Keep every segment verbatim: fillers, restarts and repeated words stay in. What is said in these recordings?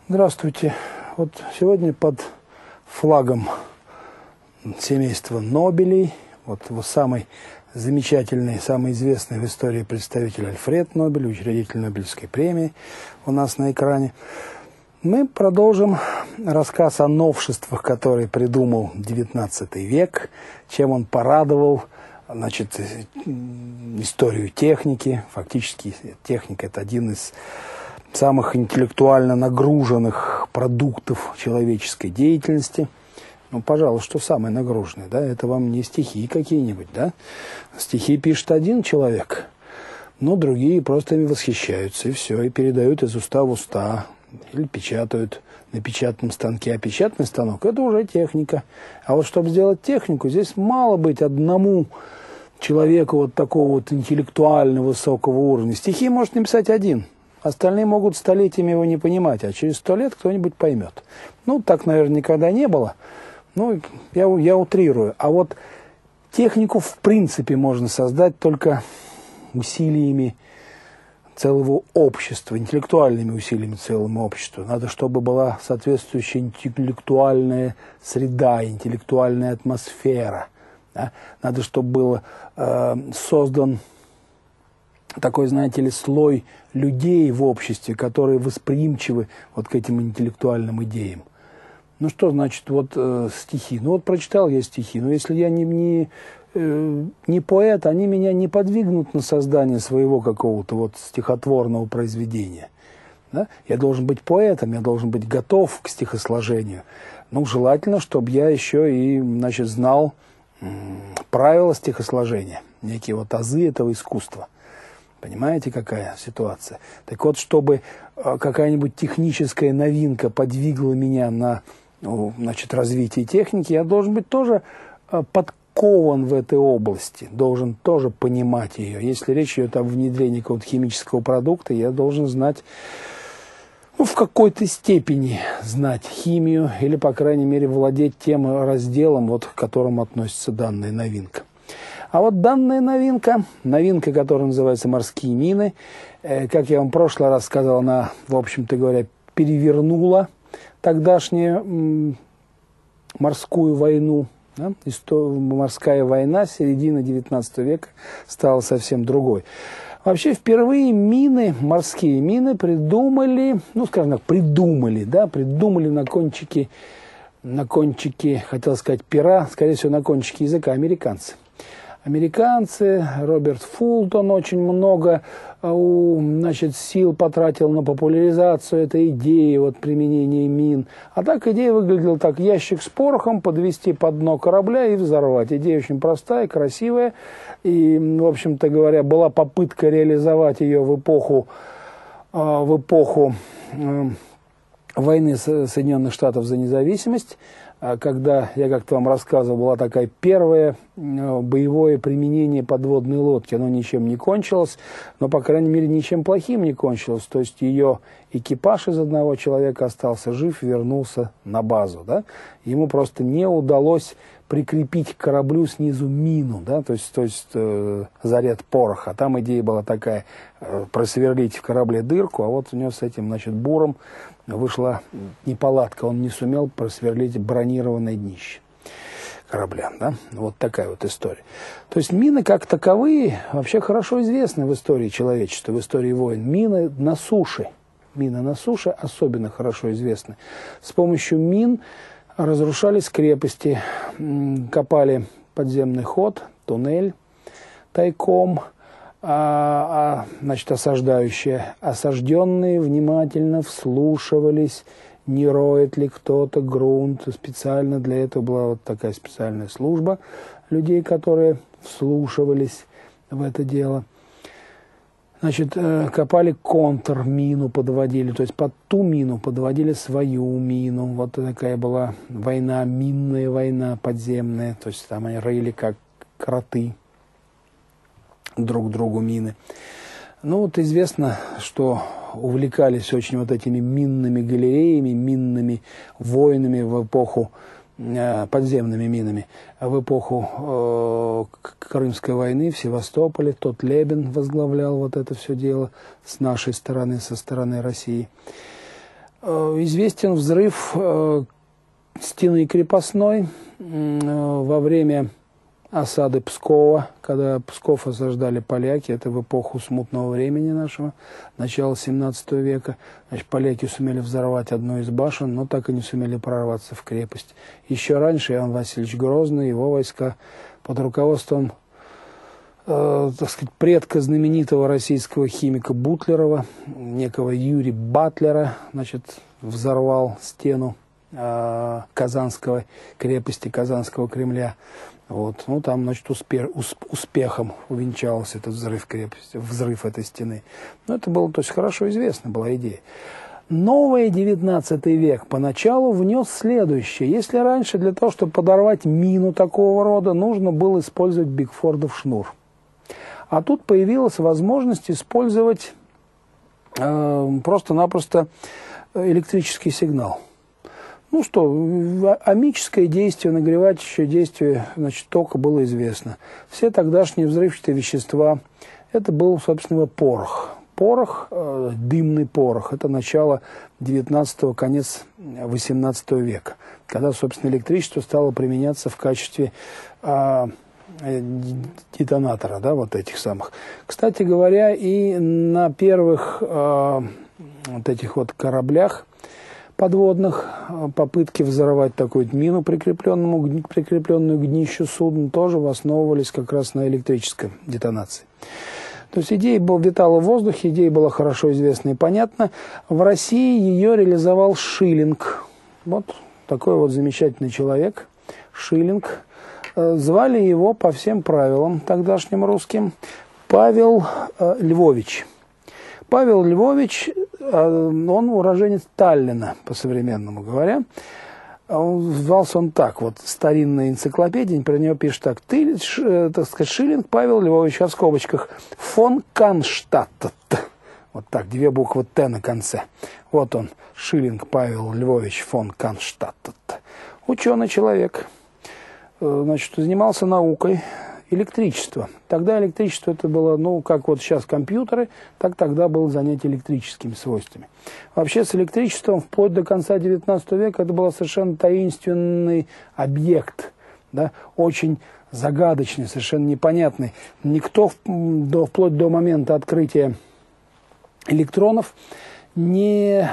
Здравствуйте. Вот сегодня под флагом семейства Нобелей, вот его самый замечательный, самый известный в истории представитель Альфред Нобель, учредитель Нобелевской премии у нас на экране, мы продолжим рассказ о новшествах, которые придумал девятнадцатый век, чем он порадовал, значит, историю техники. Фактически техника – это один из самых интеллектуально нагруженных продуктов человеческой деятельности. Ну, пожалуй, что самое нагруженное, да, это вам не стихи какие-нибудь, да. Стихи пишет один человек, но другие просто ими восхищаются, и все, и передают из уста в уста, или печатают на печатном станке. А печатный станок – это уже техника. А вот чтобы сделать технику, здесь мало быть одному человеку вот такого вот интеллектуально высокого уровня. Стихи может написать один. Остальные могут столетиями его не понимать, а через сто лет кто-нибудь поймет. Ну, так, наверное, никогда не было. Ну, я, я утрирую. А вот технику в принципе можно создать только усилиями целого общества, интеллектуальными усилиями целого общества. Надо, чтобы была соответствующая интеллектуальная среда, интеллектуальная атмосфера. Да? Надо, чтобы был э, создан такой, знаете ли, слой людей в обществе, которые восприимчивы вот к этим интеллектуальным идеям. Ну, что значит вот э, стихи? Ну, вот прочитал я стихи, но если я не, не, э, не поэт, они меня не подвигнут на создание своего какого-то вот стихотворного произведения. Да? Я должен быть поэтом, я должен быть готов к стихосложению. Ну, желательно, чтобы я еще и, значит, знал э, правила стихосложения, некие вот азы этого искусства. Понимаете, какая ситуация? Так вот, чтобы какая-нибудь техническая новинка подвигла меня на, ну, значит, развитие техники, я должен быть тоже подкован в этой области, должен тоже понимать ее. Если речь идет о внедрении какого-то химического продукта, я должен знать, ну, в какой-то степени знать химию или, по крайней мере, владеть тем разделом, вот, к которому относится данная новинка. А вот данная новинка, новинка, которая называется «Морские мины», э, как я вам в прошлый раз сказал, она, в общем-то говоря, перевернула тогдашнюю м, морскую войну. Да? Исто... Морская война середины девятнадцатого века стала совсем другой. Вообще, впервые мины, морские мины придумали, ну, скажем так, придумали, да, придумали на кончике, на кончике, хотел сказать, пера, скорее всего, на кончике языка американцы. Американцы, Роберт Фултон очень много значит, сил потратил на популяризацию этой идеи вот, применения мин. А так идея выглядела так: ящик с порохом подвести под дно корабля и взорвать. Идея очень простая, красивая. И, в общем-то говоря, была попытка реализовать ее в эпоху, в эпоху войны Соединенных Штатов за независимость, когда, я как-то вам рассказывал, была такая первое боевое применение подводной лодки. Оно ничем не кончилось, но, по крайней мере, ничем плохим не кончилось. То есть ее экипаж из одного человека остался жив, вернулся на базу. Да? Ему просто не удалось прикрепить к кораблю снизу мину, да? то есть, то есть э, заряд пороха. Там идея была такая: э, просверлить в корабле дырку, а вот у него с этим, значит, буром вышла неполадка. Он не сумел просверлить бронированное днище корабля. Да? Вот такая вот история. То есть мины как таковые вообще хорошо известны в истории человечества, в истории войн. Мины на суше. Мины на суше особенно хорошо известны. С помощью мин разрушались крепости, копали подземный ход, туннель тайком, а, а, значит, осаждающие. Осажденные внимательно вслушивались, не роет ли кто-то грунт. Специально для этого была вот такая специальная служба людей, которые вслушивались в это дело. Значит, копали контрмину, подводили, то есть под ту мину подводили свою мину. Вот такая была война, минная война подземная, то есть там они рыли как кроты друг другу мины. Ну вот известно, что увлекались очень вот этими минными галереями, минными войнами в эпоху, подземными минами, в эпоху э, Крымской войны в Севастополе. Тот Лебен возглавлял вот это все дело с нашей стороны, со стороны России. Известен взрыв стены крепостной во время осады Пскова, когда Псков осаждали поляки, это в эпоху смутного времени нашего, начала семнадцатого века. Значит, поляки сумели взорвать одну из башен, но так и не сумели прорваться в крепость. Еще раньше Иоанн Васильевич Грозный, его войска под руководством, э, так сказать, предка знаменитого российского химика Бутлерова, некого Юрия Батлера, значит, взорвал стену э, Казанской крепости, Казанского Кремля. Вот. Ну, там, значит, успех, успехом увенчался этот взрыв крепости, взрыв этой стены. Но это было, то есть, хорошо известна была идея. Новый девятнадцатый век поначалу внес следующее. Если раньше для того, чтобы подорвать мину такого рода, нужно было использовать Бигфордов шнур. А тут появилась возможность использовать э, просто-напросто электрический сигнал. Ну что, амическое действие, нагревающее действие, значит, тока было известно. Все тогдашние взрывчатые вещества, это был, собственно, порох. Порох, э, дымный порох, это начало девятнадцатого, конец восемнадцатого века, когда, собственно, электричество стало применяться в качестве э, детонатора, да, вот этих самых. Кстати говоря, и на первых э, вот этих вот кораблях подводных попытки взорвать такую мину, прикрепленную, прикрепленную к днищу судна, тоже основывались как раз на электрической детонации. То есть идея была, витала в воздухе, идея была хорошо известна и понятна. В России ее реализовал Шиллинг. Вот такой вот замечательный человек, Шиллинг. Звали его по всем правилам тогдашним русским Павел э, Львович. Павел Львович, он уроженец Таллина, по-современному говоря. Он, звался он так, вот старинная энциклопедия, про него пишет так: ты, так сказать, Шиллинг Павел Львович, а в скобочках фон Канштадт. Вот так, две буквы Т на конце. Вот он, Шиллинг Павел Львович фон Канштадт. Ученый человек, значит, занимался наукой. Электричество. Тогда электричество это было, ну, как вот сейчас компьютеры, так тогда было занятие электрическими свойствами. Вообще с электричеством вплоть до конца девятнадцатого века это был совершенно таинственный объект, да, очень загадочный, совершенно непонятный. Никто до, вплоть до момента открытия электронов не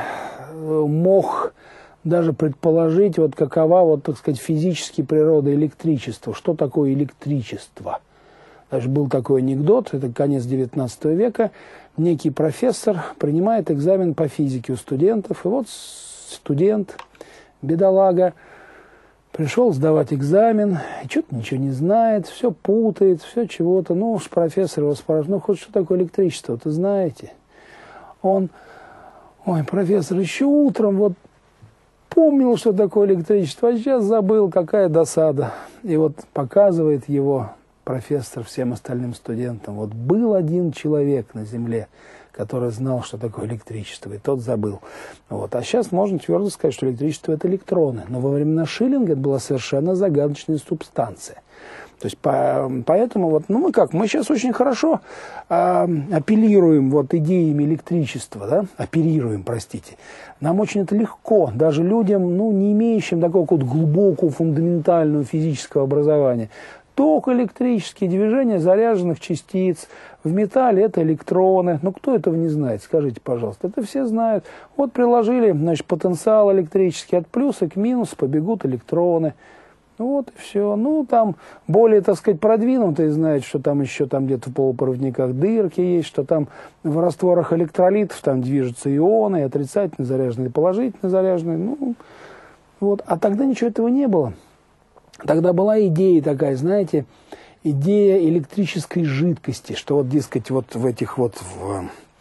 мог даже предположить, вот какова, вот, так сказать, физически природа электричества. Что такое электричество? Даже был такой анекдот, это конец девятнадцатого века. Некий профессор принимает экзамен по физике у студентов. И вот студент, бедолага, пришел сдавать экзамен, и что-то ничего не знает, все путает, все чего-то. Ну уж профессор его спрашивает: ну хоть что такое электричество, вы знаете? Он: ой, профессор, еще утром вот помнил, что такое электричество, а сейчас забыл, какая досада. И вот показывает его профессор всем остальным студентам: вот был один человек на Земле, который знал, что такое электричество, и тот забыл. Вот. А сейчас можно твердо сказать, что электричество – это электроны. Но во времена Шиллинга это была совершенно загадочная субстанция. То есть по, поэтому вот, ну мы как, мы сейчас очень хорошо э, апеллируем вот идеями электричества, да, оперируем, простите. Нам очень это легко, даже людям, ну, не имеющим такого вот глубокого фундаментального физического образования. Ток, электрические движения заряженных частиц. В металле это электроны. Ну, кто этого не знает? Скажите, пожалуйста. Это все знают. Вот приложили, значит, потенциал электрический. От плюса к минусу побегут электроны. Вот и все. Ну, там более, так сказать, продвинутые знают, что там еще там где-то в полупроводниках дырки есть, что там в растворах электролитов там движутся ионы, и отрицательно заряженные, и положительно заряженные. Ну, вот. А тогда ничего этого не было. Тогда была идея такая, знаете, идея электрической жидкости, что вот, дескать, вот в этих вот в,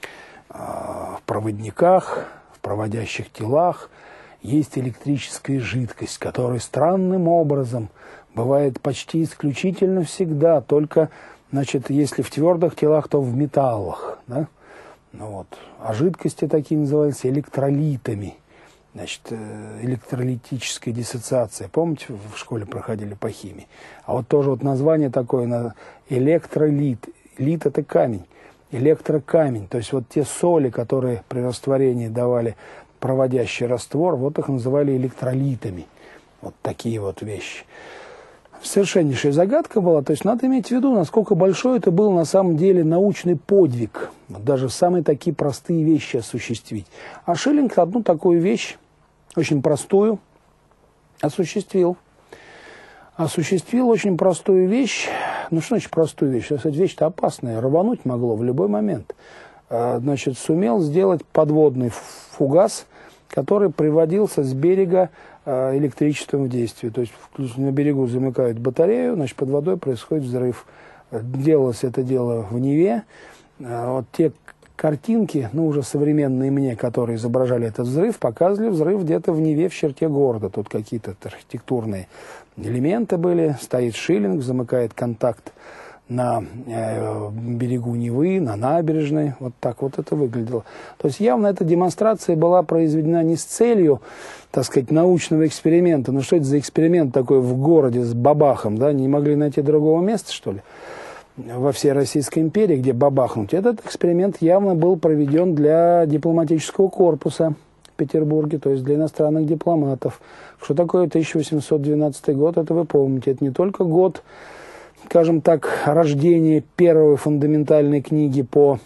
в проводниках, в проводящих телах есть электрическая жидкость, которая странным образом бывает почти исключительно всегда, только, значит, если в твердых телах, то в металлах, да? Ну вот. А жидкости такие называются электролитами. Значит, электролитическая диссоциация. Помните, в школе проходили по химии? А вот тоже вот название такое, электролит. Лит – это камень. Электрокамень. То есть вот те соли, которые при растворении давали проводящий раствор, вот их называли электролитами. Вот такие вот вещи. Совершеннейшая загадка была, то есть надо иметь в виду, насколько большой это был на самом деле научный подвиг, даже самые такие простые вещи осуществить. А Шиллинг одну такую вещь, очень простую, осуществил. Осуществил очень простую вещь, ну что значит простую вещь? Кстати, вещь-то опасная, рвануть могло в любой момент. Значит, сумел сделать подводный фугас, который приводился с берега электричеством в действие. То есть на берегу замыкают батарею, значит, под водой происходит взрыв. Делалось это дело в Неве. Вот те картинки, ну, уже современные мне, которые изображали этот взрыв, показывали взрыв где-то в Неве, в черте города. Тут какие-то архитектурные элементы были. Стоит Шиллинг, замыкает контакт на э, берегу Невы, на набережной. Вот так вот это выглядело. То есть явно эта демонстрация была произведена не с целью, так сказать, научного эксперимента. Ну что это за эксперимент такой в городе с бабахом, да? Не могли найти другого места, что ли? Во всей Российской империи, где бабахнуть. Этот эксперимент явно был проведен для дипломатического корпуса в Петербурге, то есть для иностранных дипломатов. Что такое тысяча восемьсот двенадцатый год, это вы помните. Это не только год, скажем так, рождения первой фундаментальной книги по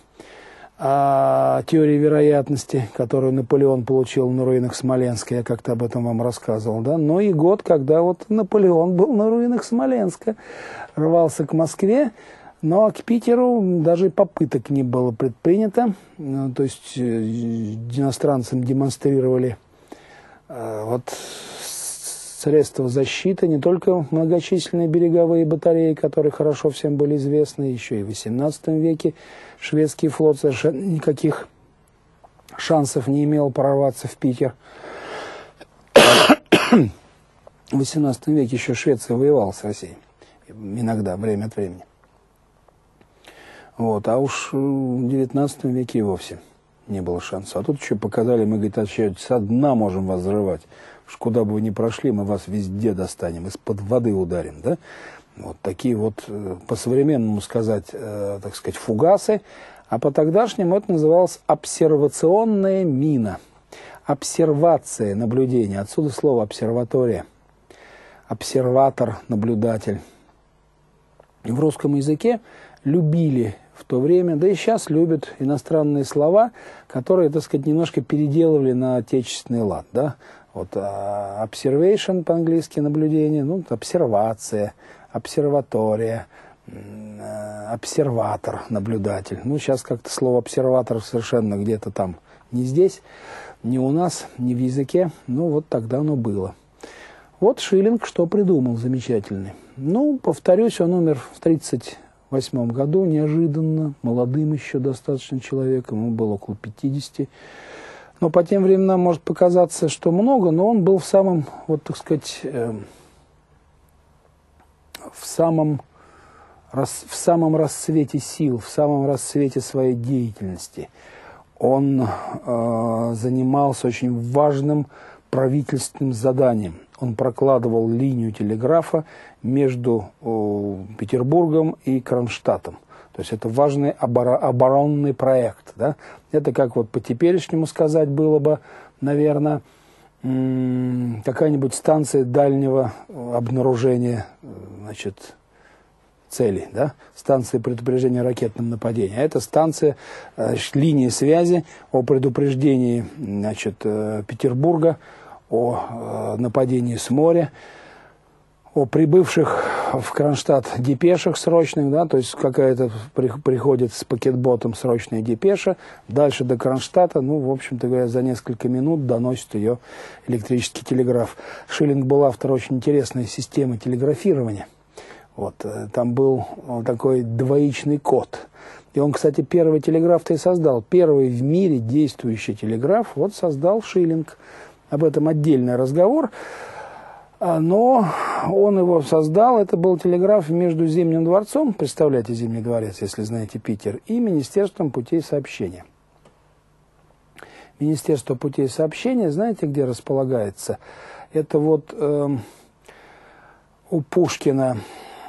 а, теории вероятности, которую Наполеон получил на руинах Смоленска, я как-то об этом вам рассказывал, да, но и год, когда вот Наполеон был на руинах Смоленска, рвался к Москве, но к Питеру даже попыток не было предпринято, ну, то есть э, иностранцам демонстрировали э, вот средства защиты, не только многочисленные береговые батареи, которые хорошо всем были известны, еще и в восемнадцатом веке шведский флот совершенно никаких шансов не имел прорваться в Питер. В восемнадцатом веке еще Швеция воевала с Россией, иногда, время от времени. Вот, а уж в девятнадцатом веке и вовсе не было шанса. А тут еще показали, мы, говорит, со дна можем вас взрывать. Уж куда бы вы ни прошли, мы вас везде достанем, из-под воды ударим, да? Вот такие вот, по-современному сказать, э, так сказать, фугасы. А по-тогдашнему это называлось обсервационная мина. Обсервация, наблюдение. Отсюда слово обсерватория. Обсерватор, наблюдатель. И в русском языке любили в то время, да и сейчас любят иностранные слова, которые, так сказать, немножко переделывали на отечественный лад, да. Вот uh, observation по-английски, наблюдение, ну, обсервация, обсерватория, uh, обсерватор, наблюдатель. Ну, сейчас как-то слово обсерватор совершенно где-то там не здесь, не у нас, не в языке, ну, вот тогда оно было. Вот Шиллинг что придумал замечательный. Ну, повторюсь, он умер в тридцать восьмом году, неожиданно, молодым еще достаточно человеком, ему было около пятидесяти. Но по тем временам может показаться, что много, но он был в самом, вот так сказать, э, в самом, рас, в самом расцвете сил, в самом расцвете своей деятельности. Он э, занимался очень важным правительственным заданием. Он прокладывал линию телеграфа между э, Петербургом и Кронштадтом. То есть это важный оборонный проект. Да? Это как вот по-теперешнему сказать было бы, наверное, какая-нибудь станция дальнего обнаружения, значит, целей, да? Станция предупреждения о ракетном нападении. А это станция, значит, линии связи о предупреждении, значит, Петербурга о нападении с моря, о прибывших в Кронштадт депешах срочных, да, то есть какая-то при, приходит с пакетботом срочная депеша, дальше до Кронштадта, ну, в общем-то говоря, за несколько минут доносит ее электрический телеграф. Шиллинг был автор очень интересной системы телеграфирования. Вот, там был такой двоичный код. И он, кстати, первый телеграф-то и создал. Первый в мире действующий телеграф вот создал Шиллинг. Об этом отдельный разговор. Но он его создал, это был телеграф между Зимним дворцом, представляете Зимний дворец, если знаете Питер, и Министерством путей сообщения. Министерство путей сообщения, знаете, где располагается? Это вот э, у Пушкина,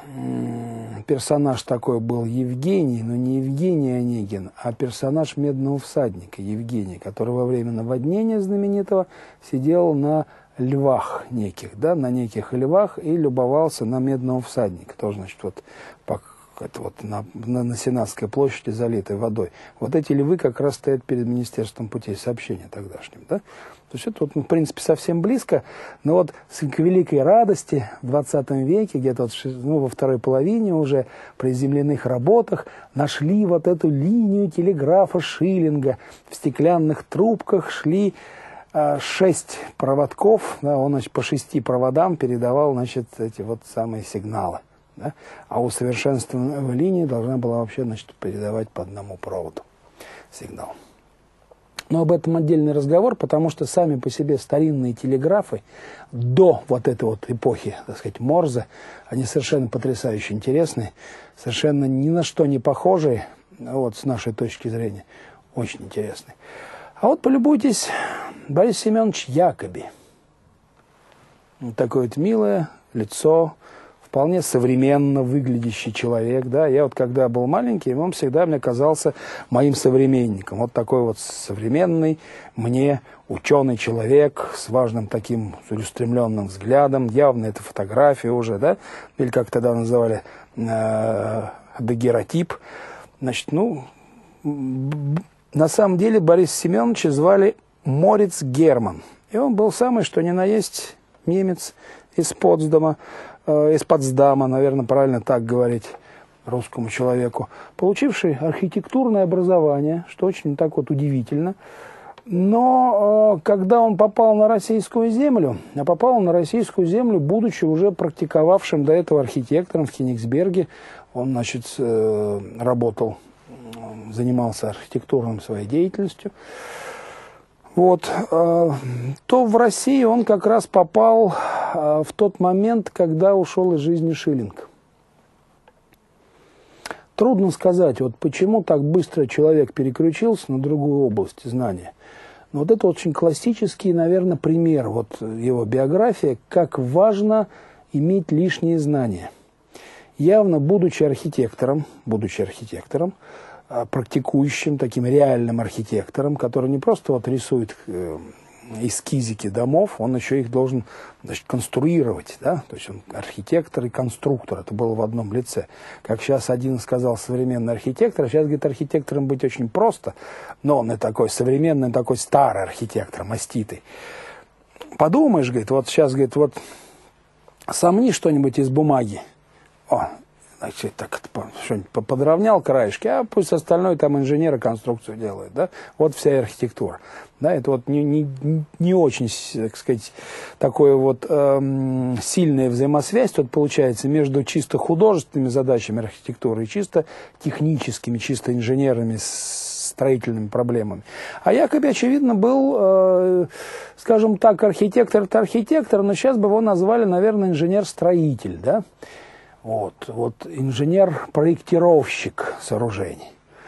персонаж такой был Евгений, но не Евгений Онегин, а персонаж Медного всадника Евгений, который во время наводнения знаменитого сидел на львах неких, да, на неких львах и любовался на Медного всадника. Тоже, значит, вот, по, это вот на, на, на Сенатской площади, залитой водой. Вот эти львы как раз стоят перед Министерством путей сообщения тогдашним, да. То есть это, вот, ну, в принципе, совсем близко, но вот к великой радости в двадцатом веке, где-то вот, ну, во второй половине уже при земляных работах нашли вот эту линию телеграфа Шиллинга. В стеклянных трубках шли а, шесть проводков, да, он, значит, по шести проводам передавал, значит, эти вот самые сигналы. Да? А усовершенствованная линия должна была вообще, значит, передавать по одному проводу сигнал. Но об этом отдельный разговор, потому что сами по себе старинные телеграфы до вот этой вот эпохи, так сказать, Морзе, они совершенно потрясающе интересные, совершенно ни на что не похожие, вот с нашей точки зрения, очень интересные. А вот полюбуйтесь, Борис Семенович Якоби. Вот такое вот милое лицо, вполне современно выглядящий человек, да, я вот когда был маленький, он всегда мне казался моим современником, вот такой вот современный мне ученый человек с важным таким целеустремленным взглядом, явно это фотография уже, да, или как тогда называли, э, дагеротип, значит, ну, на самом деле Бориса Семеновича звали Мориц Герман, и он был самый, что ни на есть, немец из Потсдама, из Потсдама, наверное, правильно так говорить русскому человеку, получивший архитектурное образование, что очень так вот удивительно. Но когда он попал на российскую землю, а попал на российскую землю, будучи уже практиковавшим до этого архитектором в Кенигсберге, он, значит, работал, занимался архитектурной своей деятельностью, вот, то в России он как раз попал в тот момент, когда ушел из жизни Шиллинг. Трудно сказать, вот почему так быстро человек переключился на другую область знания. Но вот это очень классический, наверное, пример, вот его биография, как важно иметь лишние знания. Явно, будучи архитектором, будучи архитектором, практикующим, таким реальным архитектором, который не просто вот рисует э, эскизики домов, он еще их должен, значит, конструировать, да, то есть он архитектор и конструктор, это было в одном лице. Как сейчас один сказал современный архитектор, сейчас, говорит, архитектором быть очень просто, но он и такой современный, такой старый архитектор, маститый. Подумаешь, говорит, вот сейчас, говорит, вот сомни что-нибудь из бумаги, о, значит, так что-нибудь подровнял краешки, а пусть остальное там инженеры конструкцию делают, да, вот вся архитектура, да, это вот не, не, не очень, так сказать, такое вот эм, сильная взаимосвязь тут получается между чисто художественными задачами архитектуры и чисто техническими, чисто инженерными строительными проблемами. А Якоби, очевидно, был, э, скажем так, архитектор-то архитектор, но сейчас бы его назвали, наверное, инженер-строитель, да. Вот, вот инженер-проектировщик сооружений.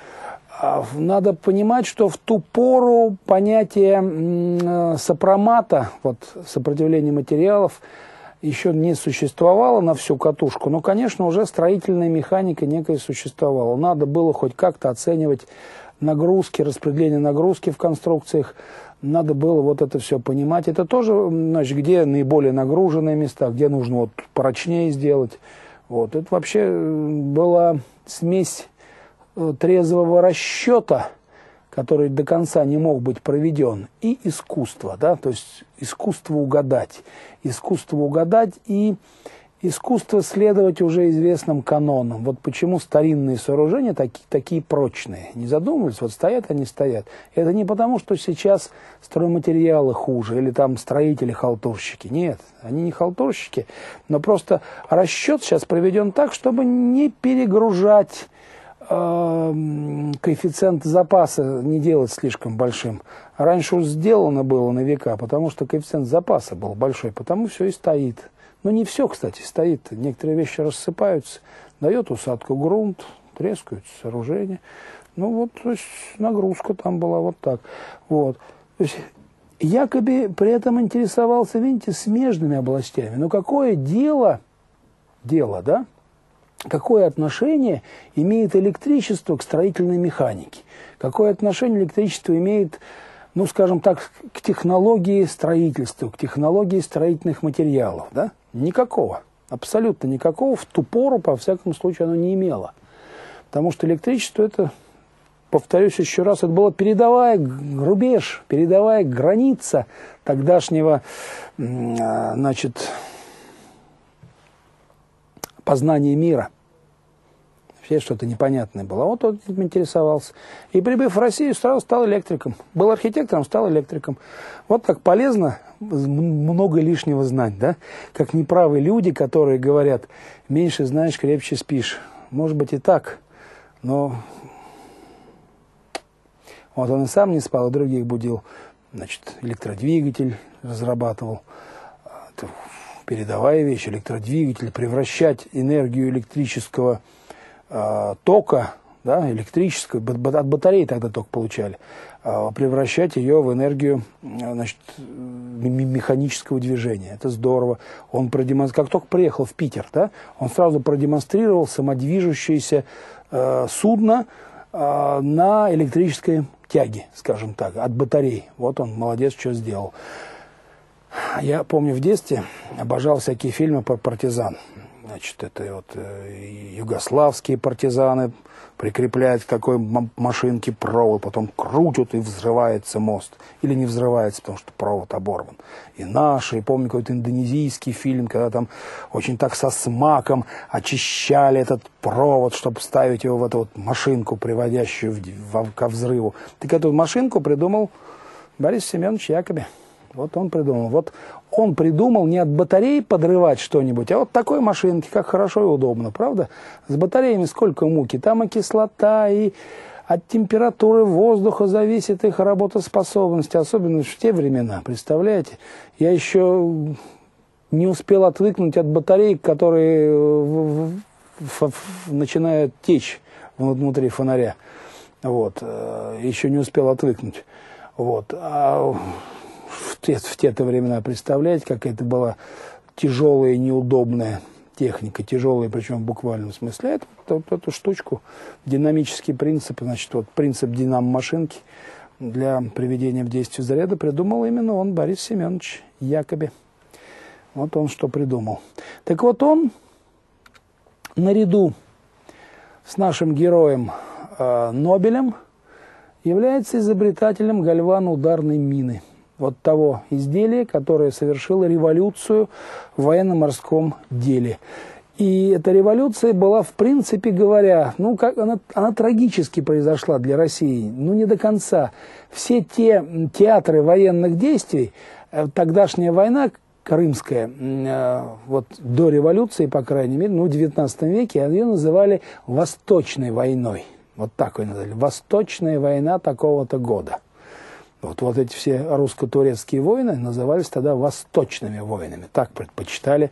Надо понимать, что в ту пору понятие сопромата, вот, сопротивления материалов, еще не существовало на всю катушку, но, конечно, уже строительная механика некая существовала. Надо было хоть как-то оценивать нагрузки, распределение нагрузки в конструкциях, надо было вот это все понимать. Это тоже, значит, где наиболее нагруженные места, где нужно вот прочнее сделать. Вот. Это вообще была смесь трезвого расчета, который до конца не мог быть проведен, и искусства, да, то есть искусство угадать. Искусство угадать и искусство следовать уже известным канонам. Вот почему старинные сооружения такие, такие прочные. Не задумывались, вот стоят они, стоят. Это не потому, что сейчас стройматериалы хуже, или там строители-халтурщики. Нет, они не халтурщики, но просто расчет сейчас проведен так, чтобы не перегружать э, коэффициент запаса, не делать слишком большим. Раньше уж сделано было на века, потому что коэффициент запаса был большой, потому все и стоит. Но не все, кстати, стоит. Некоторые вещи рассыпаются, дает усадку грунт, трескаются сооружения. Ну вот, то есть нагрузка там была вот так. Вот. То есть Якоби при этом интересовался, видите, смежными областями. Но какое дело, дело, да, какое отношение имеет электричество к строительной механике? Какое отношение электричество имеет, ну, скажем так, к технологии строительства, к технологии строительных материалов? Да? Никакого. Абсолютно никакого. В ту пору, по всякому случаю, оно не имело. Потому что электричество, это, повторюсь еще раз, это была передовая рубеж, передовая граница тогдашнего, значит, познания мира. Вообще что-то непонятное было. Вот он этим интересовался. И, прибыв в Россию, сразу стал электриком. Был архитектором, стал электриком. Вот как полезно много лишнего знать, да? Как неправы люди, которые говорят, меньше знаешь, крепче спишь. Может быть и так, но вот он и сам не спал, и других будил. Значит, электродвигатель разрабатывал. Это передовая вещь, электродвигатель. Превращать энергию электрического э, тока, да, электрического, от батареи тогда ток получали, э, превращать ее в энергию, значит, механического движения. Это здорово. Он продемонстрировал, как только приехал в Питер, да, он сразу продемонстрировал самодвижущееся э, судно э, на электрической тяге, скажем так, от батарей. Вот он, молодец, что сделал. Я помню, в детстве обожал всякие фильмы про партизан. Значит, это вот э, югославские партизаны прикрепляют к такой машинке провод, потом крутят, и взрывается мост. Или не взрывается, потому что провод оборван. И наши, и помню какой-то индонезийский фильм, когда там очень так со смаком очищали этот провод, чтобы ставить его в эту вот машинку, приводящую в, в, ко взрыву. Так эту машинку придумал Борис Семенович Якоби. Вот он придумал. Вот он придумал не от батареи подрывать что-нибудь, а вот такой машинки, как хорошо и удобно, правда? С батареями сколько муки. Там и кислота, и от температуры воздуха зависит их работоспособность. Особенно в те времена, представляете? Я еще не успел отвыкнуть от батареек, которые начинают течь внутри фонаря. Вот. Еще не успел отвыкнуть. Вот. А В те, в те-то времена, представляете, как это была тяжелая и неудобная техника, тяжелая, причем в буквальном смысле. Это, вот, эту штучку, динамический принцип, значит, вот принцип динамо-машинки для приведения в действие заряда придумал именно он, Борис Семенович Якоби. Вот он что придумал. Так вот он, наряду с нашим героем э, Нобелем, является изобретателем гальвано-ударной мины. Вот того изделия, которое совершило революцию в военно-морском деле. И эта революция была, в принципе говоря, ну, как она, она трагически произошла для России, ну, не до конца. Все те театры военных действий, тогдашняя война крымская, вот до революции, по крайней мере, ну, в девятнадцатом веке, ее называли Восточной войной. Вот так ее назвали. Восточная война такого-то года. Вот, вот эти все русско-турецкие войны назывались тогда восточными войнами. Так предпочитали,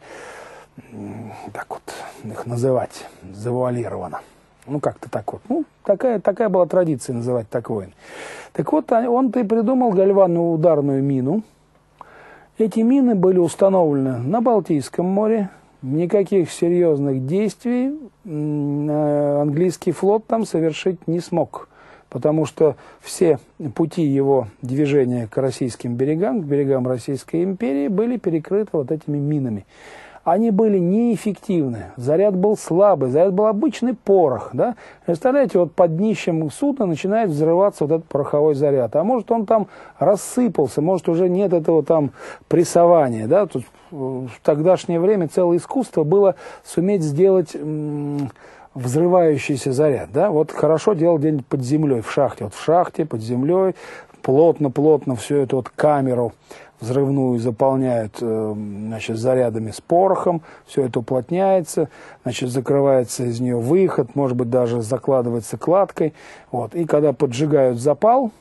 так вот, их называть завуалированно. Ну, как-то так вот. Ну, такая, такая была традиция называть так войны. Так вот, он-то и придумал гальванную ударную мину. Эти мины были установлены на Балтийском море. Никаких серьезных действий английский флот там совершить не смог. Потому что все пути его движения к российским берегам, к берегам Российской империи, были перекрыты вот этими минами. Они были неэффективны, заряд был слабый, заряд был обычный порох. Да? Представляете, вот под днищем судна начинает взрываться вот этот пороховой заряд. А может он там рассыпался, может уже нет этого там прессования. Да? Тут в тогдашнее время целое искусство было суметь сделать взрывающийся заряд, да, вот хорошо делал где-нибудь под землей, в шахте, вот в шахте, под землей, плотно-плотно всю эту вот камеру взрывную заполняют, значит, зарядами с порохом, все это уплотняется, значит, закрывается из нее выход, может быть, даже закладывается кладкой, вот, и когда поджигают запал,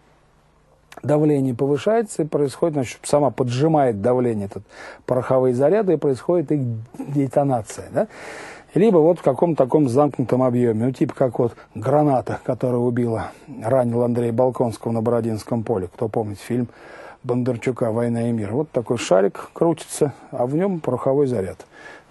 давление повышается, и происходит, значит, сама поджимает давление этот пороховые заряды, и происходит их детонация, да. Либо вот в каком-то таком замкнутом объеме, ну типа как вот граната, которая убила, ранила Андрея Болконского на Бородинском поле. Кто помнит фильм Бондарчука «Война и мир». Вот такой шарик крутится, а в нем пороховой заряд.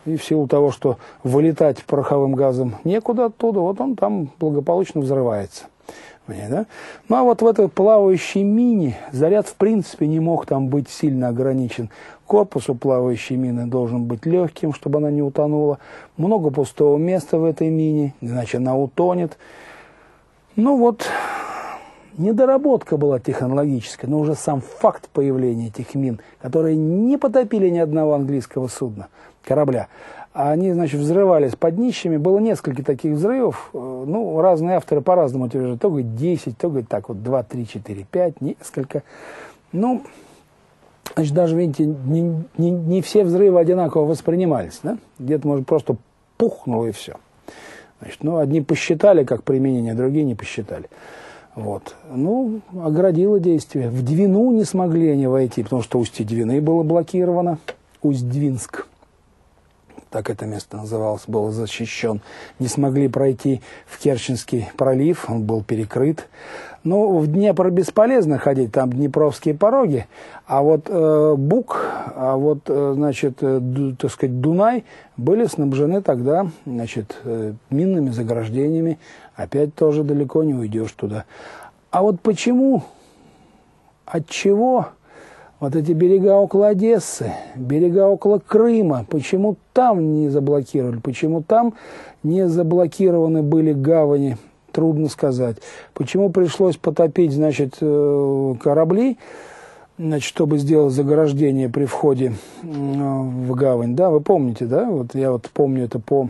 и в силу того, что вылетать пороховым газом некуда оттуда, вот он там благополучно взрывается. Да? Ну а вот в этой плавающей мине заряд в принципе не мог там быть сильно ограничен. Корпус у плавающей мины должен быть легким, чтобы она не утонула. Много пустого места в этой мине, иначе она утонет. Ну вот, недоработка была технологическая, но уже сам факт появления этих мин, которые не потопили ни одного английского судна, корабля, а они, значит, взрывались под днищами. Было несколько таких взрывов. Ну, разные авторы по-разному утверждают. То говорит десять, то говорит так вот два, три, четыре, пять, несколько. Ну, значит, даже, видите, не, не, не все взрывы одинаково воспринимались. Да? Где-то, может, просто пухнуло и все. Значит, ну, одни посчитали как применение, другие не посчитали. Вот. Ну, оградило действие. В Двину не смогли они войти, потому что устье Двины было блокировано. Усть-Двинск. Так это место называлось, был защищен. Не смогли пройти в Керченский пролив, он был перекрыт. Ну, в Днепр бесполезно ходить, там Днепровские пороги, а вот э, Буг, а вот, э, значит, э, ду, так сказать, Дунай были снабжены тогда, значит, э, минными заграждениями. Опять тоже далеко не уйдешь туда. А вот почему, от чего... Вот эти берега около Одессы, берега около Крыма, почему там не заблокировали, почему там не заблокированы были гавани, трудно сказать. Почему пришлось потопить, значит, корабли, значит, чтобы сделать заграждение при входе в гавань. Да, вы помните, да? Вот я вот помню это по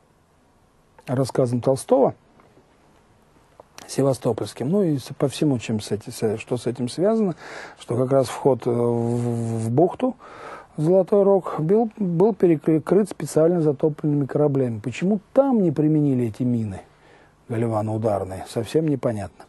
рассказам Толстого, севастопольским, ну и по всему, чем с этим, что с этим связано, что как раз вход в, в бухту Золотой Рог был, был перекрыт специально затопленными кораблями. Почему там не применили эти мины гальваноударные, совсем непонятно.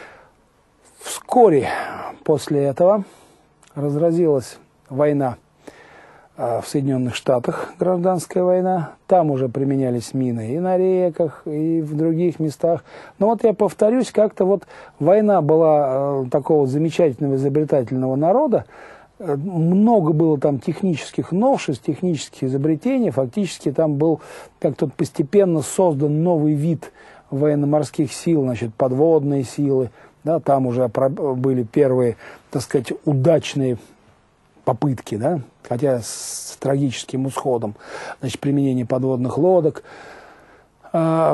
Вскоре после этого разразилась война в Соединенных Штатах, гражданская война. Там уже применялись мины и на реках, и в других местах. Но вот я повторюсь, как-то вот война была такого замечательного, изобретательного народа. Много было там технических новшеств, технических изобретений. Фактически там был как-то постепенно создан новый вид военно-морских сил, значит, подводные силы. Да, там уже были первые, так сказать, удачные попытки, да, хотя с трагическим исходом, значит, применение подводных лодок, а,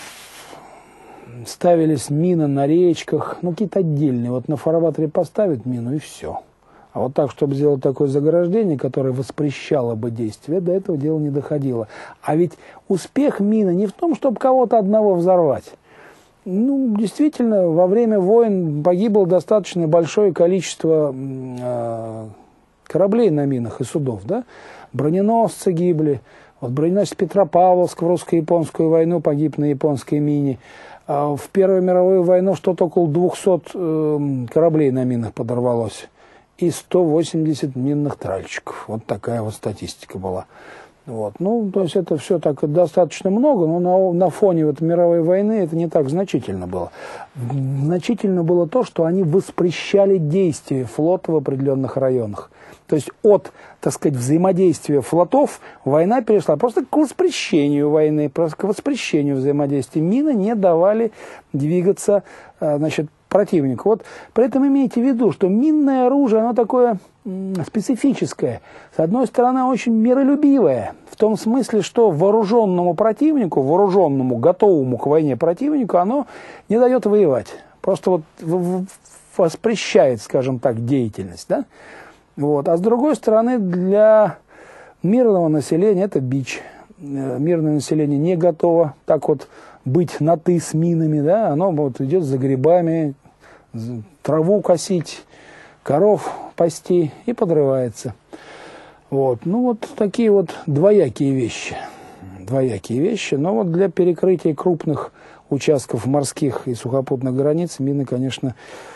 ставились мины на речках, ну, какие-то отдельные, вот на фарватере поставят мину и все. А вот так, чтобы сделать такое заграждение, которое воспрещало бы действие, до этого дела не доходило. А ведь успех мины не в том, чтобы кого-то одного взорвать. Ну, действительно, во время войн погибло достаточно большое количество э, кораблей на минах и судов, да? Броненосцы гибли. Вот броненосец Петропавловск в русско-японскую войну погиб на японской мине. А в Первую мировую войну что-то около двухсот э, кораблей на минах подорвалось. И сто восемьдесят минных тральщиков. Вот такая вот статистика была. Вот. Ну, то есть это все так достаточно много, но на, на фоне вот мировой войны это не так значительно было. Значительно было то, что они воспрещали действия флота в определенных районах. То есть от, так сказать, взаимодействия флотов война перешла просто к воспрещению войны, просто к воспрещению взаимодействия. Мины не давали двигаться, значит, противнику. Вот при этом имейте в виду, что минное оружие, оно такое специфическое. С одной стороны, очень миролюбивое, в том смысле, что вооруженному противнику, вооруженному, готовому к войне противнику, оно не дает воевать. Просто вот воспрещает, скажем так, деятельность. Да? Вот. А с другой стороны, для мирного населения это бич. Мирное население не готово так вот быть на «ты» с минами. Да? Оно вот идет за грибами, траву косить, коров пасти и подрывается. Вот. Ну вот такие вот двоякие вещи. Двоякие вещи. Но вот для перекрытия крупных участков морских и сухопутных границ мины, конечно,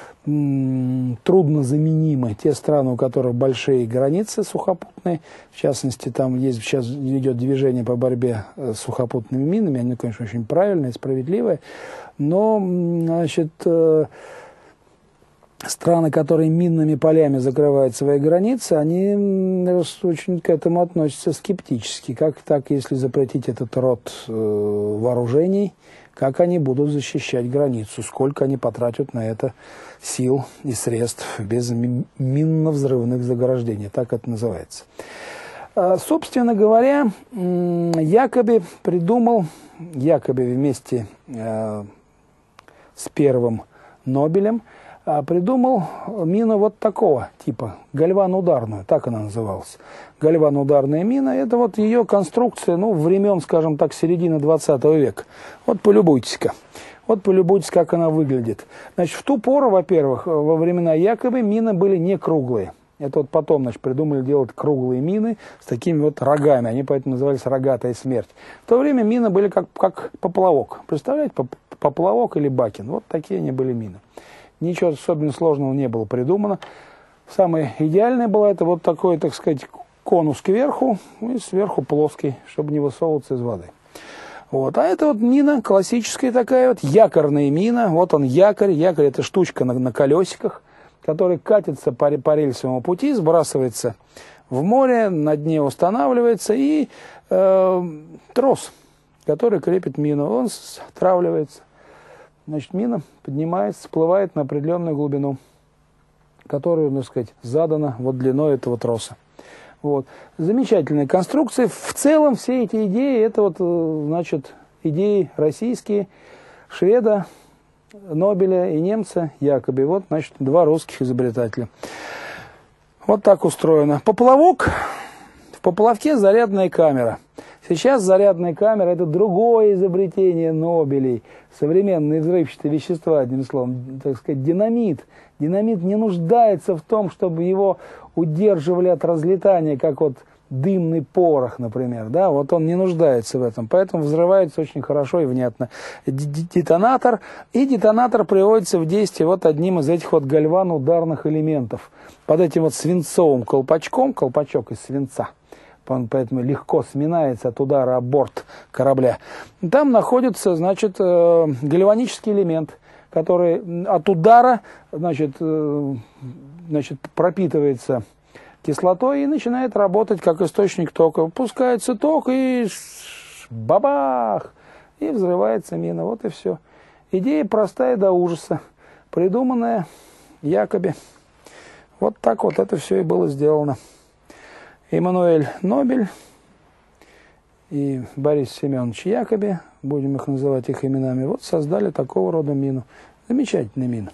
трудно заменимы. Те страны, у которых большие границы сухопутные, в частности, там есть, сейчас идет движение по борьбе с сухопутными минами, они, конечно, очень правильные, справедливые, но, значит, страны, которые минными полями закрывают свои границы, они очень к этому относятся скептически. Как так, если запретить этот род э, вооружений, как они будут защищать границу, сколько они потратят на это сил и средств без минно-взрывных заграждений, так это называется. А, собственно говоря, Якоби придумал, Якоби вместе э, с первым Нобелем, придумал мину вот такого типа, гальвано-ударную, так она называлась. Гальвано-ударная мина, это вот ее конструкция, ну, времен, скажем так, середины двадцатого века. Вот полюбуйтесь-ка. Вот полюбуйтесь, как она выглядит. Значит, в ту пору, во-первых, во времена Якоби мины были не круглые. Это вот потом, значит, придумали делать круглые мины с такими вот рогами. Они поэтому назывались «рогатая смерть». В то время мины были как, как поплавок. Представляете, поплавок или бакин. Вот такие они были мины. Ничего особенно сложного не было придумано. Самое идеальное было это вот такой, так сказать, конус кверху и сверху плоский, чтобы не высовываться из воды. Вот. А это вот мина классическая такая вот, якорная мина. Вот он якорь. Якорь — это штучка на, на колесиках, который катится по, по рельсовому пути, сбрасывается в море, на дне устанавливается, и э, трос, который крепит мину, он стравливается. Значит, мина поднимается, всплывает на определенную глубину, которую, так сказать, задана вот длиной этого троса. Вот. Замечательная конструкция. В целом все эти идеи, это вот, значит, идеи российские, шведа, Нобеля и немца Якоби. Вот, значит, два русских изобретателя. Вот так устроено. Поплавок. В поплавке зарядная камера. Сейчас зарядная камера — это другое изобретение Нобелей. Современные взрывчатые вещества, одним словом, так сказать, динамит. Динамит не нуждается в том, чтобы его удерживали от разлетания, как вот дымный порох, например. Да? Вот он не нуждается в этом, поэтому взрывается очень хорошо и внятно. Детонатор. И детонатор приводится в действие вот одним из этих вот гальвано-ударных элементов. Под этим вот свинцовым колпачком, колпачок из свинца, он поэтому легко сминается от удара о борт корабля. Там находится, значит, гальванический элемент, который от удара, значит, значит, пропитывается кислотой и начинает работать как источник тока. Пускается ток и бабах! И взрывается мина. Вот и все. Идея простая до ужаса, придуманная Якоби. Вот так вот это все и было сделано. Эммануэль Нобель и Борис Семенович Якоби, будем их называть их именами, вот создали такого рода мину. Замечательная мина.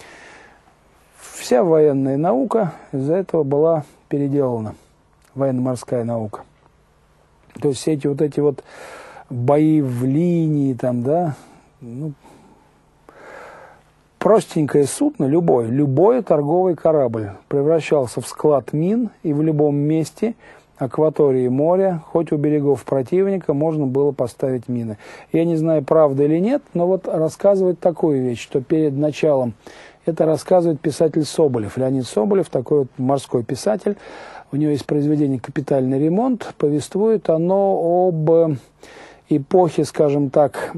Вся военная наука из-за этого была переделана, военно-морская наука. То есть все эти вот эти вот бои в линии, там, да, ну, простенькое судно, любой, любой торговый корабль превращался в склад мин, и в любом месте акватории моря, хоть у берегов противника, можно было поставить мины. Я не знаю, правда или нет, но вот рассказывает такую вещь, что перед началом, это рассказывает писатель Соболев, Леонид Соболев, такой вот морской писатель, у него есть произведение «Капитальный ремонт», повествует оно об эпохе, скажем так,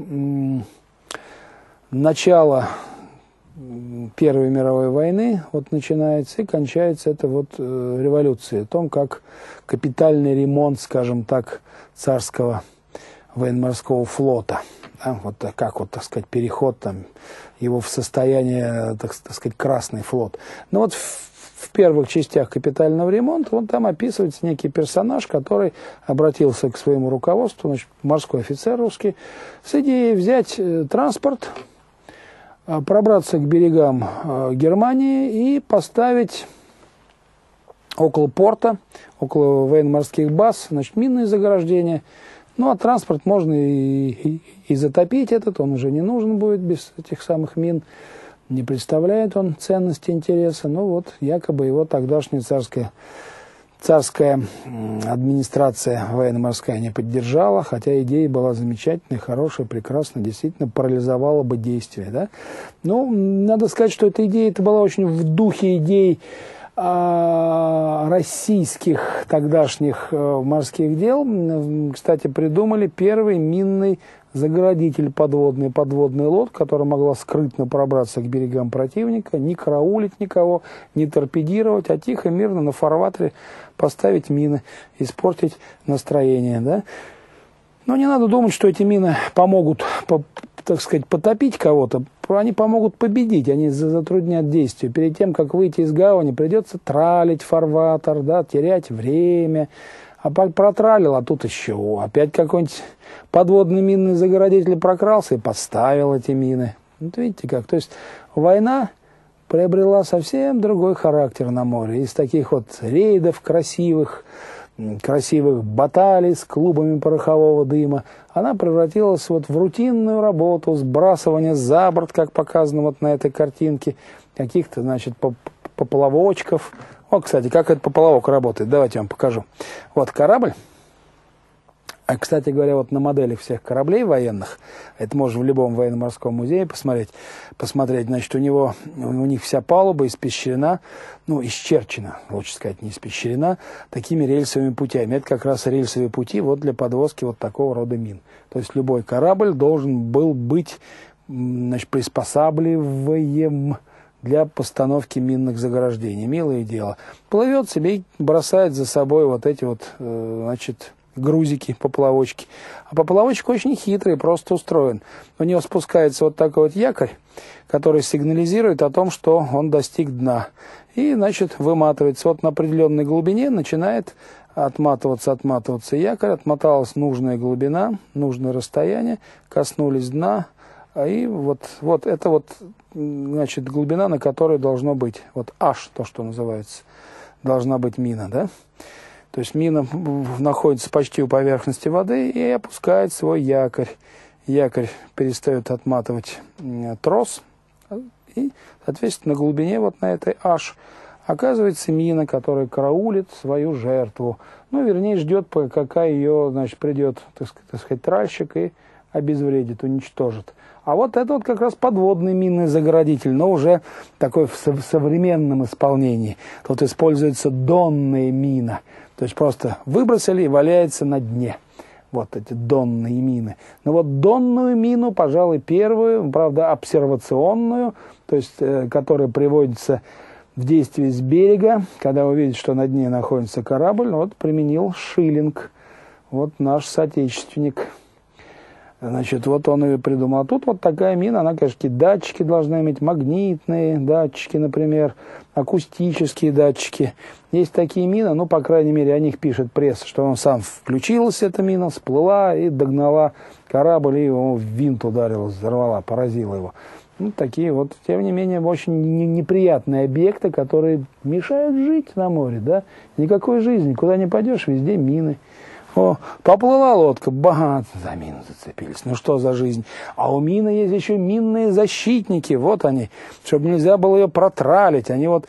начала Первой мировой войны, вот начинается и кончается это вот э, революция, о том, как капитальный ремонт, скажем так, царского военно-морского флота, да, вот как вот, так сказать, переход там его в состояние, так, так сказать, Красный флот. Но вот в, в первых частях капитального ремонта вот там описывается некий персонаж, который обратился к своему руководству, значит, морской офицер русский, с идеей взять э, транспорт, пробраться к берегам Германии и поставить около порта, около военно-морских баз, значит, минные заграждения. Ну, а транспорт можно и, и, и затопить этот, он уже не нужен будет без этих самых мин, не представляет он ценности, интереса. Ну, вот, якобы его тогдашняя царская Царская администрация военно-морская не поддержала, хотя идея была замечательная, хорошая, прекрасная, действительно парализовала бы действие. Да? Ну, надо сказать, что эта идея это была очень в духе идей российских тогдашних морских дел, кстати, придумали первый минный заградитель подводный, подводный лодка, которая могла скрытно пробраться к берегам противника, не караулить никого, не торпедировать, а тихо, мирно на фарватере поставить мины, испортить настроение. Да? Но не надо думать, что эти мины помогут, так сказать, потопить кого-то. Они помогут победить, они затруднят действие. Перед тем, как выйти из гавани, придется тралить фарватер, да, терять время. А протралил, а тут еще опять какой-нибудь подводный минный заградитель прокрался и поставил эти мины. Вот видите как. То есть война приобрела совсем другой характер на море. Из таких вот рейдов красивых, красивых баталий с клубами порохового дыма, она превратилась вот в рутинную работу, сбрасывание за борт, как показано вот на этой картинке, каких-то, значит, поплавочков. О, кстати, как этот поплавок работает, давайте я вам покажу. Вот корабль. А, кстати говоря, вот на моделях всех кораблей военных, это можно в любом военно-морском музее посмотреть, посмотреть, значит, у него, у них вся палуба испещрена, ну, исчерчена, лучше сказать, не испещрена, такими рельсовыми путями. Это как раз рельсовые пути вот для подвозки вот такого рода мин. То есть любой корабль должен был быть, значит, приспосабливаем для постановки минных заграждений. Милое дело. Плывет себе и бросает за собой вот эти вот, значит, грузики, поплавочки. А поплавочек очень хитрый, просто устроен. У него спускается вот такой вот якорь, который сигнализирует о том, что он достиг дна. И, значит, выматывается. Вот на определенной глубине начинает отматываться, отматываться якорь. Отмоталась нужная глубина, нужное расстояние, коснулись дна. И вот, вот это вот, значит, глубина, на которой должно быть, вот H, то, что называется, должна быть мина, да? То есть мина находится почти у поверхности воды и опускает свой якорь. Якорь перестает отматывать трос, и, соответственно, на глубине вот на этой H оказывается мина, которая караулит свою жертву. Ну, вернее, ждет, пока ее, значит, придет, так сказать, тральщик и обезвредит, уничтожит. А вот это вот как раз подводный минный заградитель, но уже такой в современном исполнении. Тут используется донная мина. То есть просто выбросили и валяется на дне. Вот эти донные мины. Но вот донную мину, пожалуй, первую, правда, обсервационную, то есть, э, которая приводится в действие с берега, когда увидит, что на дне находится корабль, вот применил Шиллинг, вот наш соотечественник. Значит, вот он ее придумал. А тут вот такая мина, она, конечно, датчики должны иметь, магнитные датчики, например, акустические датчики. Есть такие мины, ну, по крайней мере, о них пишет пресса, что он сам включилась, эта мина, всплыла и догнала корабль, и его в винт ударила, взорвала, поразила его. Ну, такие вот, тем не менее, очень неприятные объекты, которые мешают жить на море, да. Никакой жизни, куда ни пойдешь, везде мины. О, поплыла лодка, бац, за мину зацепились. Ну что за жизнь? А у мины есть еще минные защитники, вот они, чтобы нельзя было ее протралить. Они вот,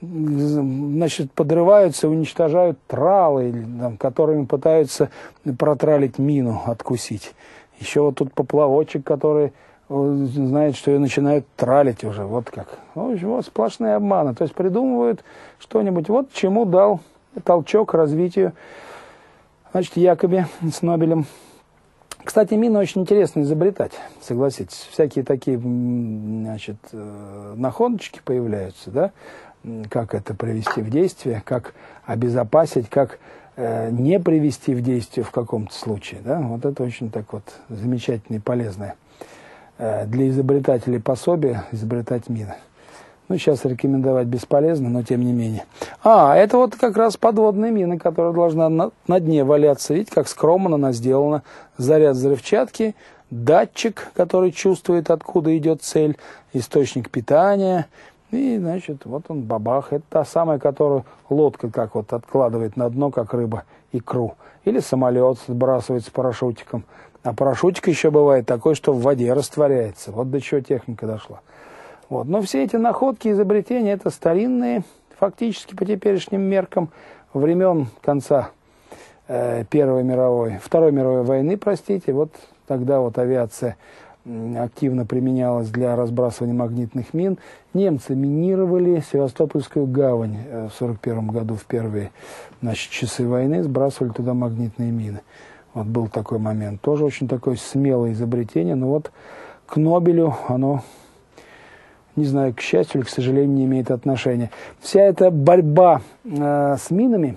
значит, подрываются, уничтожают тралы, там, которыми пытаются протралить мину, откусить. Еще вот тут поплавочек, который знает, что ее начинают тралить уже, вот как. В общем, вот сплошные обманы. То есть придумывают что-нибудь. Вот чему дал толчок развитию, значит, Якоби с Нобелем. Кстати, мины очень интересно изобретать, согласитесь. Всякие такие, значит, находочки появляются, да, как это привести в действие, как обезопасить, как э, не привести в действие в каком-то случае, да. Вот это очень так вот замечательно и полезное э, для изобретателей пособие изобретать мины. Ну, сейчас рекомендовать бесполезно, но тем не менее. А, это вот как раз подводная мина, которая должна на, на дне валяться. Видите, как скромно она сделана. Заряд взрывчатки, датчик, который чувствует, откуда идет цель, источник питания. И, значит, вот он, бабах. Это та самая, которую лодка как вот откладывает на дно, как рыба, икру. Или самолет сбрасывает с парашютиком. А парашютик еще бывает такой, что в воде растворяется. Вот до чего техника дошла. Вот. Но все эти находки, изобретения, это старинные, фактически по теперешним меркам, времен конца э, Первой мировой, Второй мировой войны, простите. Вот тогда вот авиация активно применялась для разбрасывания магнитных мин. Немцы минировали Севастопольскую гавань в сорок первом году в первые, значит, часы войны, сбрасывали туда магнитные мины. Вот был такой момент. Тоже очень такое смелое изобретение, но вот к Нобелю оно, не знаю, к счастью или к сожалению, не имеет отношения. Вся эта борьба э, с минами,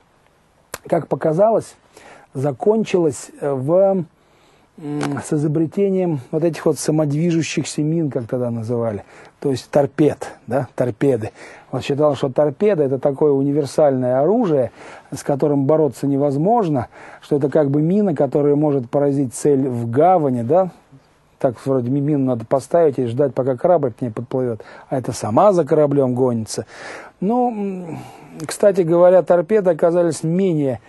как показалось, закончилась в, э, с изобретением вот этих вот самодвижущихся мин, как тогда называли, то есть торпед, да, торпеды. Вот считалось, что торпеда – это такое универсальное оружие, с которым бороться невозможно, что это как бы мина, которая может поразить цель в гавани, да. Так вроде мину надо поставить и ждать, пока корабль к ней подплывет, а это сама за кораблем гонится. Ну, кстати говоря, торпеды оказались менее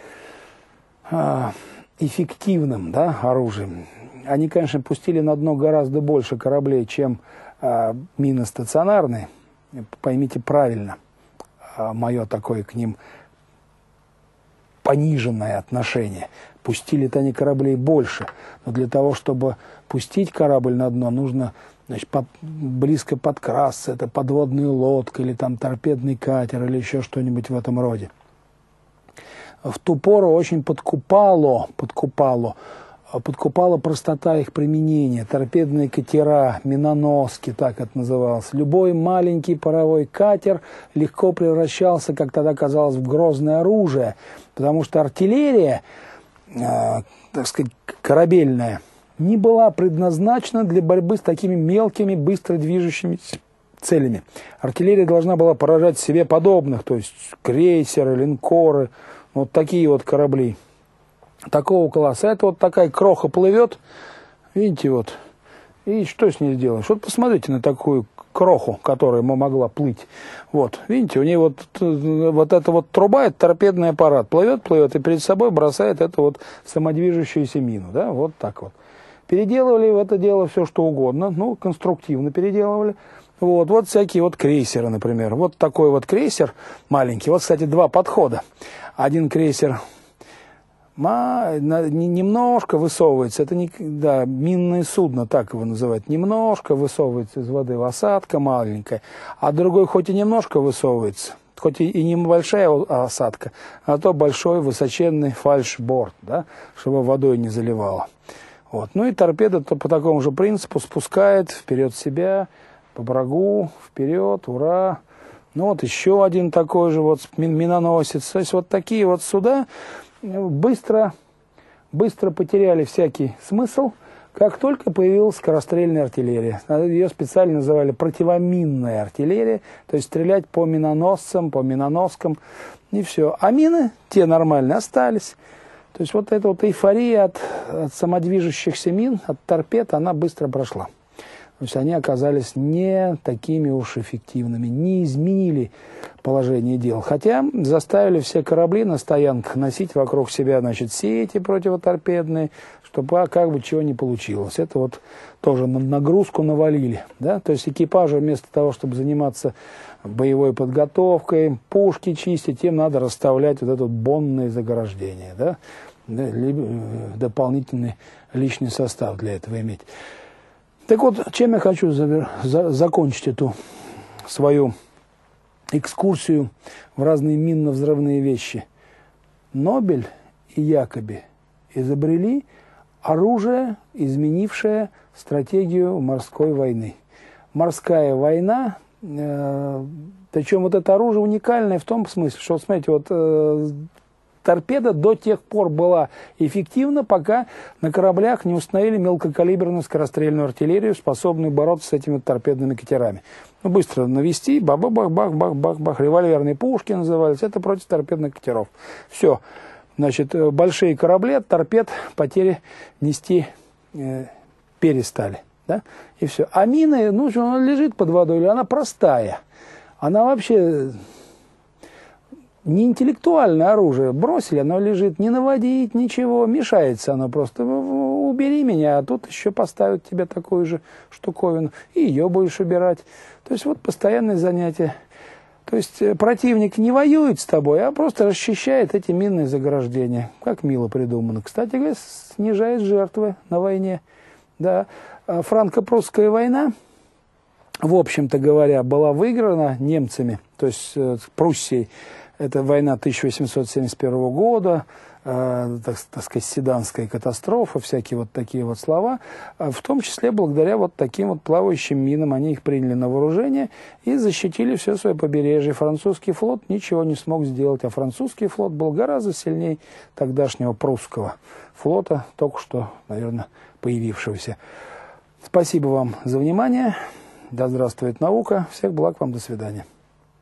э, эффективным, да, оружием. Они, конечно, пустили на дно гораздо больше кораблей, чем э, мины стационарные. Поймите правильно, э, мое такое к ним пониженное отношение. Пустили-то они кораблей больше, но для того, чтобы пустить корабль на дно, нужно, значит, по, близко подкрасться, это подводная лодка или там торпедный катер или еще что-нибудь в этом роде. В ту пору очень подкупало, подкупало, подкупала простота их применения. Торпедные катера, миноноски, так это называлось. Любой маленький паровой катер легко превращался, как тогда казалось, в грозное оружие, потому что артиллерия, э, так сказать, корабельная, не была предназначена для борьбы с такими мелкими, быстро движущимися целями. Артиллерия должна была поражать себе подобных, то есть крейсеры, линкоры, вот такие вот корабли такого класса. Это вот такая кроха плывет, видите, вот, и что с ней сделаешь? Вот посмотрите на такую кроху, которая могла плыть. Вот, видите, у нее вот, вот эта вот труба, это торпедный аппарат, плывет, плывет, и перед собой бросает эту вот самодвижущуюся мину, да, вот так вот. Переделывали в это дело все, что угодно, ну, конструктивно переделывали. Вот, вот всякие вот крейсеры, например. Вот такой вот крейсер маленький. Вот, кстати, два подхода. Один крейсер немножко высовывается. Это не, да, минное судно, так его называют. Немножко высовывается из воды, осадка маленькая. А другой хоть и немножко высовывается, хоть и, и небольшая осадка, а то большой высоченный фальшборд, да, чтобы водой не заливало. Вот. Ну и торпеда -то по такому же принципу спускает вперед себя, по брагу, вперед, ура. Ну вот еще один такой же вот миноносец. То есть вот такие вот суда быстро, быстро потеряли всякий смысл, как только появилась скорострельная артиллерия. Ее специально называли противоминная артиллерия, то есть стрелять по миноносцам, по миноноскам, и все. А мины, те нормальные, остались. То есть вот эта вот эйфория от, от самодвижущихся мин, от торпед, она быстро прошла. То есть они оказались не такими уж эффективными, не изменили положение дел. Хотя заставили все корабли на стоянках носить вокруг себя, значит, сети противоторпедные, чтобы как бы чего не получилось. Это вот тоже на нагрузку навалили. Да? То есть экипажу вместо того, чтобы заниматься боевой подготовкой, пушки чистить, им надо расставлять вот это вот бонное заграждение. Да? Дополнительный личный состав для этого иметь. Так вот, чем я хочу завер... за... закончить эту свою экскурсию в разные минно-взрывные вещи. Нобель и Якоби изобрели оружие, изменившее стратегию морской войны. Морская война, э, причем вот это оружие уникальное в том смысле, что, смотрите, вот э, торпеда до тех пор была эффективна, пока на кораблях не установили мелкокалиберную скорострельную артиллерию, способную бороться с этими торпедными катерами. Ну, быстро навести, бах-бах-бах-бах-бах-бах, револьверные пушки назывались, это против торпедных катеров. Все. Значит, большие корабли от торпед потери нести э, перестали. Да? И все. А мина, ну, что она лежит под водой, она простая. Она вообще не интеллектуальное оружие. Бросили, оно лежит, не наводить, ничего, мешается оно просто. Убери меня, а тут еще поставят тебе такую же штуковину, и ее будешь убирать. То есть вот постоянное занятие. То есть противник не воюет с тобой, а просто расчищает эти минные заграждения. Как мило придумано. Кстати говоря, снижает жертвы на войне. Да. Франко-прусская война, в общем-то говоря, была выиграна немцами, то есть э, Пруссией. Это война тысяча восемьсот семьдесят первого года, э, так, так сказать, седанская катастрофа, всякие вот такие вот слова. В том числе благодаря вот таким вот плавающим минам они их приняли на вооружение и защитили все свое побережье. Французский флот ничего не смог сделать, а французский флот был гораздо сильнее тогдашнего прусского флота, только что, наверное, появившегося. Спасибо вам за внимание. Да здравствует наука. Всех благ вам. До свидания.